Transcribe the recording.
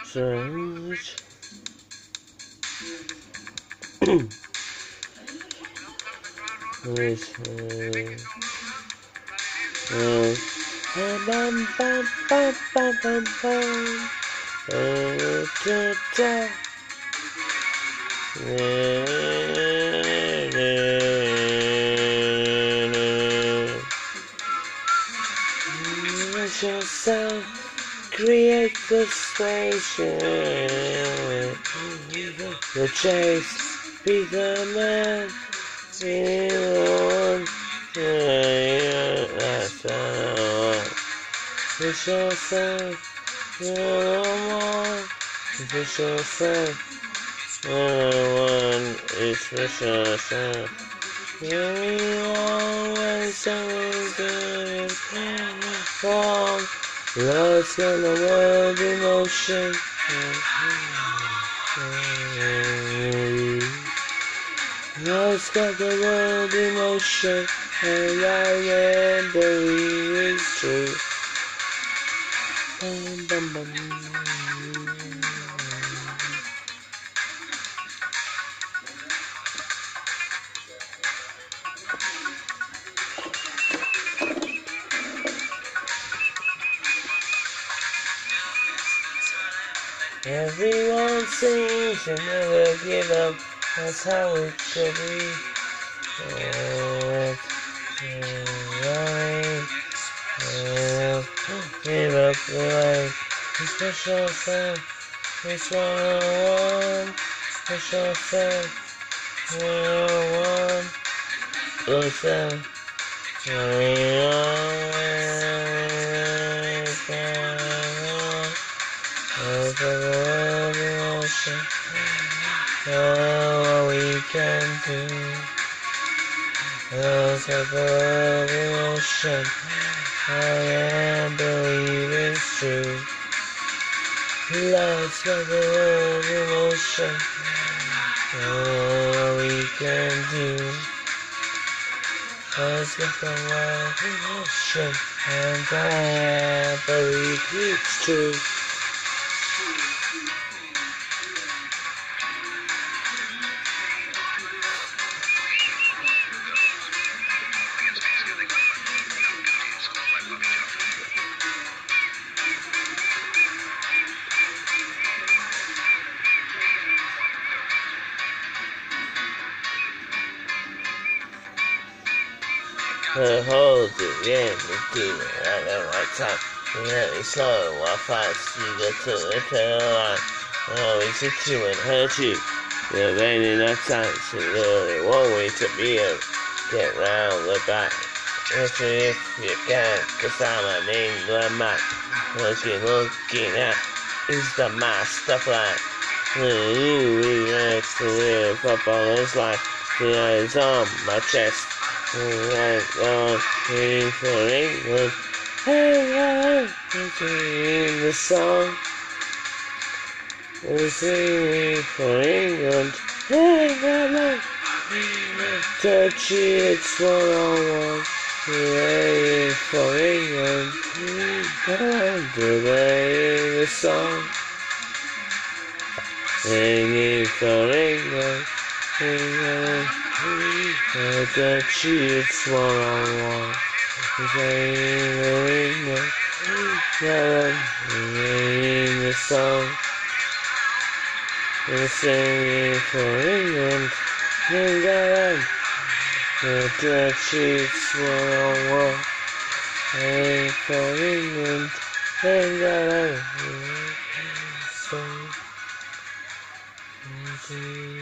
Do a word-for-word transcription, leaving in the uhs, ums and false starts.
Search. Which uh, bum bum bum bum bum bum. Uh, da, da. Let yourself create the station. The chase, be the man. Be the one. That's all. Let yourself, you're the one. Let yourself. One is for sure. You always something good is wrong. Love's got the world in motion. Love's got the world in motion, and I can't believe it's true. Bum, bum, bum. Everyone sings and never give up, that's how it should be. Oh, give up the life, it's special self, it's one on one, special self, one on one, yourself, all we can do. Love's like a love emotion, I can't believe it's true. Love's like a love emotion, all we can do. Love's like a love emotion, and I can't believe it's true. The hold it in the demon at the right time. You let me slow while fast you get to the tail line. I always hit you and hurt you. You're raining at times, so really one way to be a get round the back. If you, if you can, cause I'm an England man. Looking, looking at is the master plan. You relax to live up on his life. The eyes on my chest. Right on, waiting for England. Hey, hey, singing the song. We're singing for England. Hey, hey, hey, touchy, it's one on one. Waiting for England. Playing the song. Singing for England. England. The cheats one on one. Singing the song. We're singing for England. England. The cheats one on one. Singing for England. England. Song.